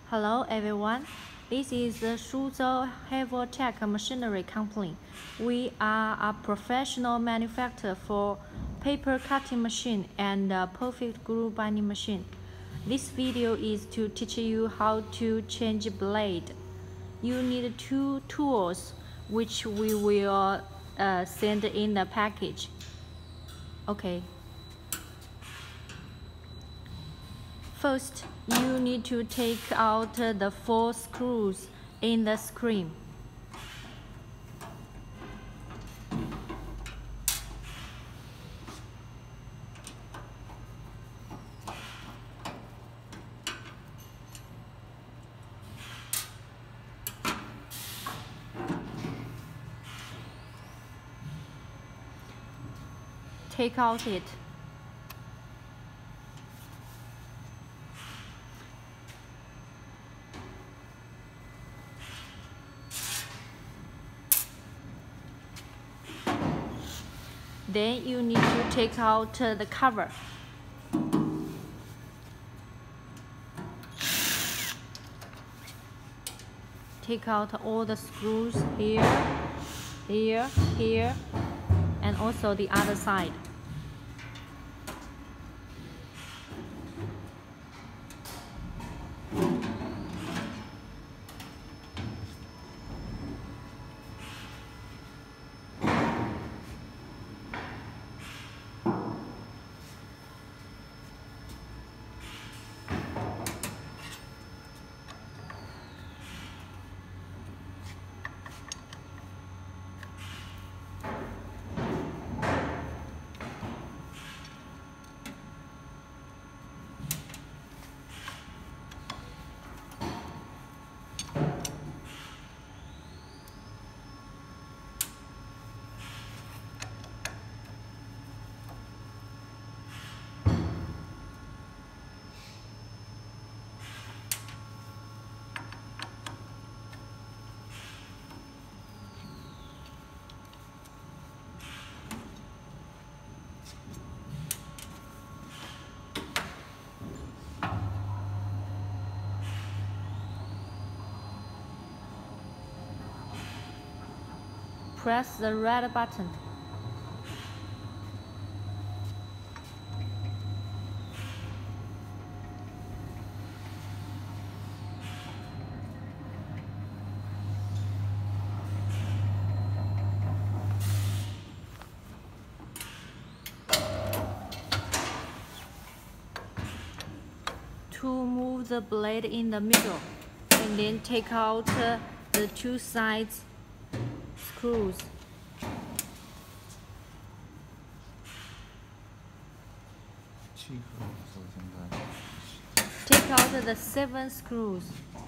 Hello everyone, this is the Suzhou Heavotech Machinery Company. We are a professional manufacturer for paper cutting machine and perfect glue binding machine. This video is to teach you how to change blade. You need two tools which we will send in the package. Okay. First, you need to take out the 4 screws in the screen. Take out it. Then you need to take out the cover. Take out all the screws here, here, here, and also the other side. Press the red button. To move the blade in the middle, and then take out the 2 sides screws. Take out the 7 screws.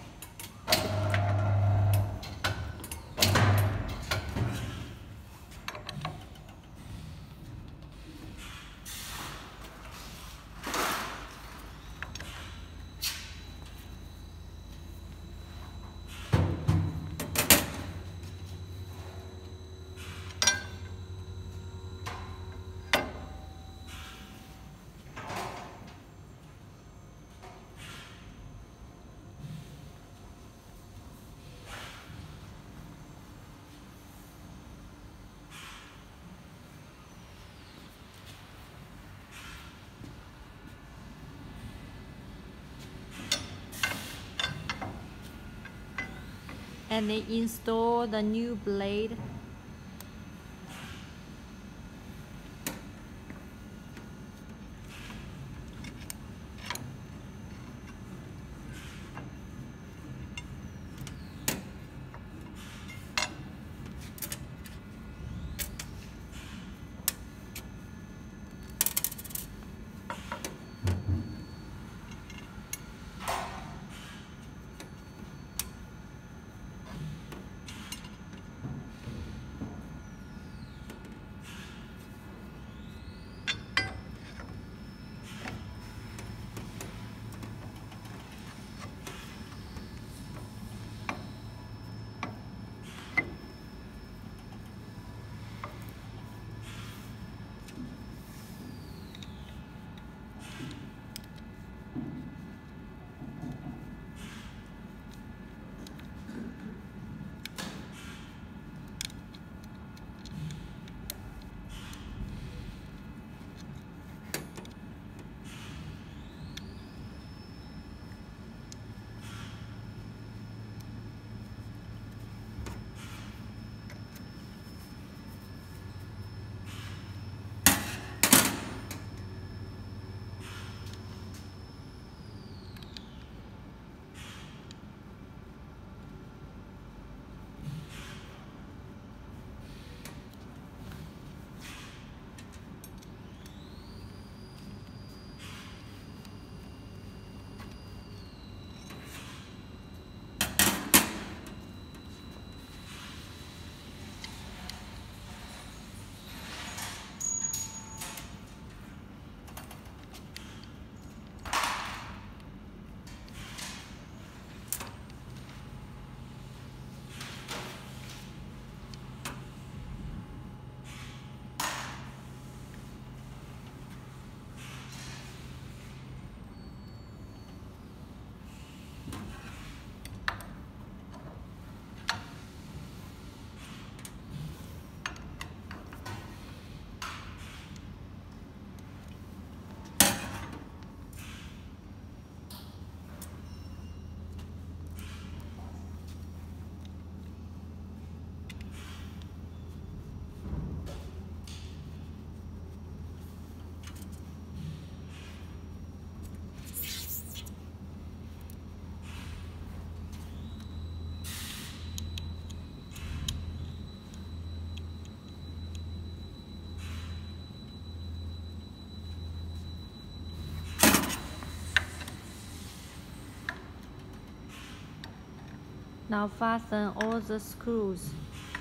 And then install the new blade. Now fasten all the screws.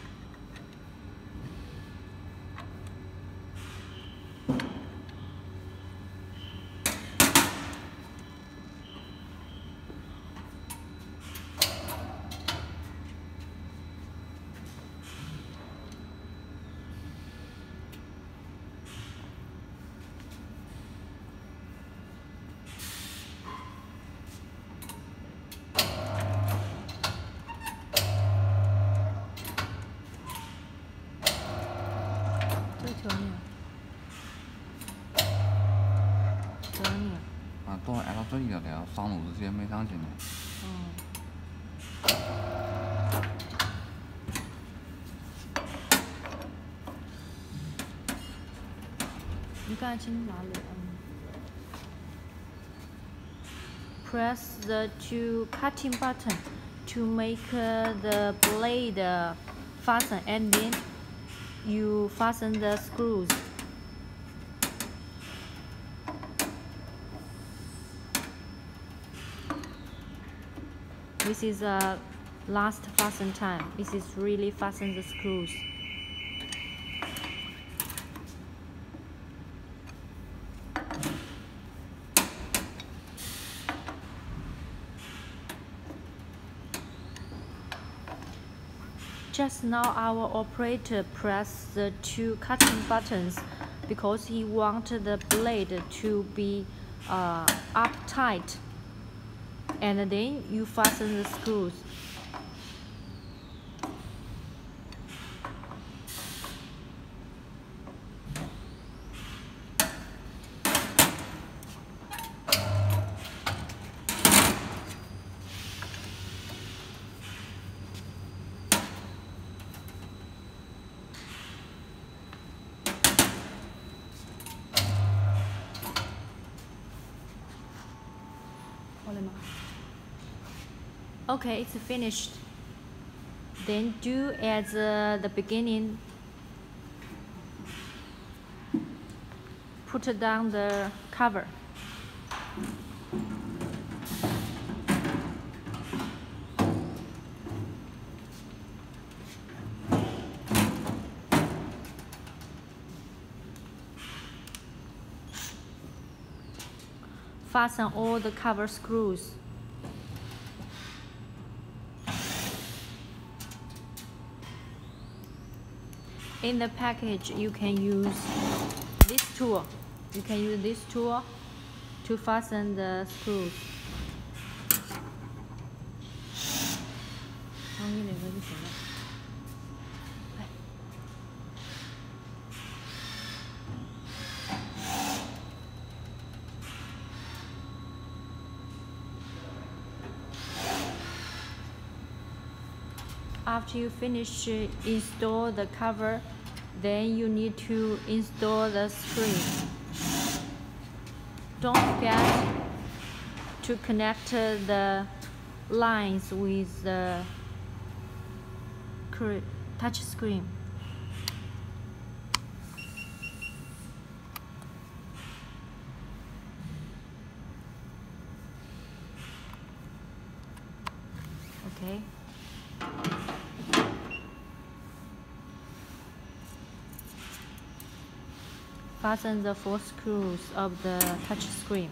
都係按照呢條嚟，上路直接沒上去呢。 你剛才清哪裡？Press the two cutting button to make the blade fasten, and then you fasten the screws. This is the last fasten time. This is really fasten the screws. Just now our operator pressed the two cutting buttons because he wanted the blade to be up tight, and then you fasten the screws. Okay, it's finished. Then do at the beginning. Put down the cover. Fasten all the cover screws. In the package, you can use this tool. You can use this tool to fasten the screws. After you finish install the cover, then you need to install the screen. Don't forget to connect the lines with the touch screen. Okay. Fasten the 4 screws of the touch screen.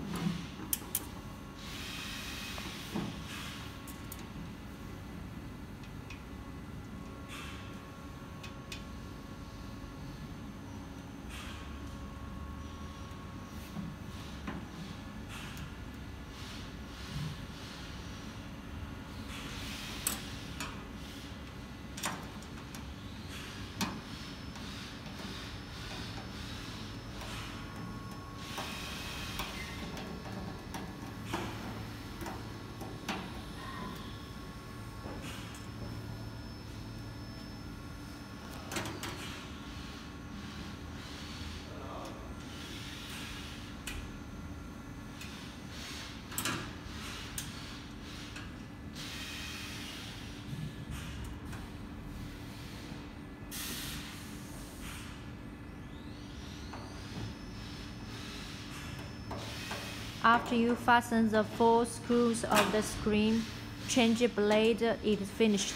After you fasten the 4 screws of the screen, change blade is finished.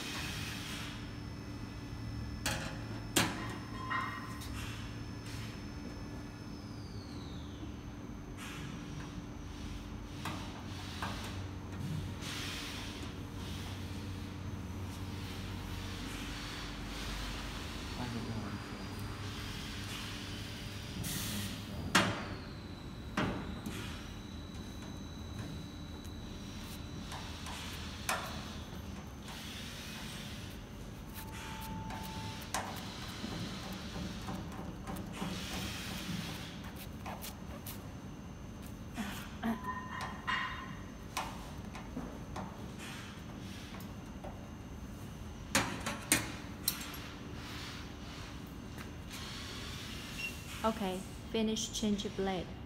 Okay, finish change blade.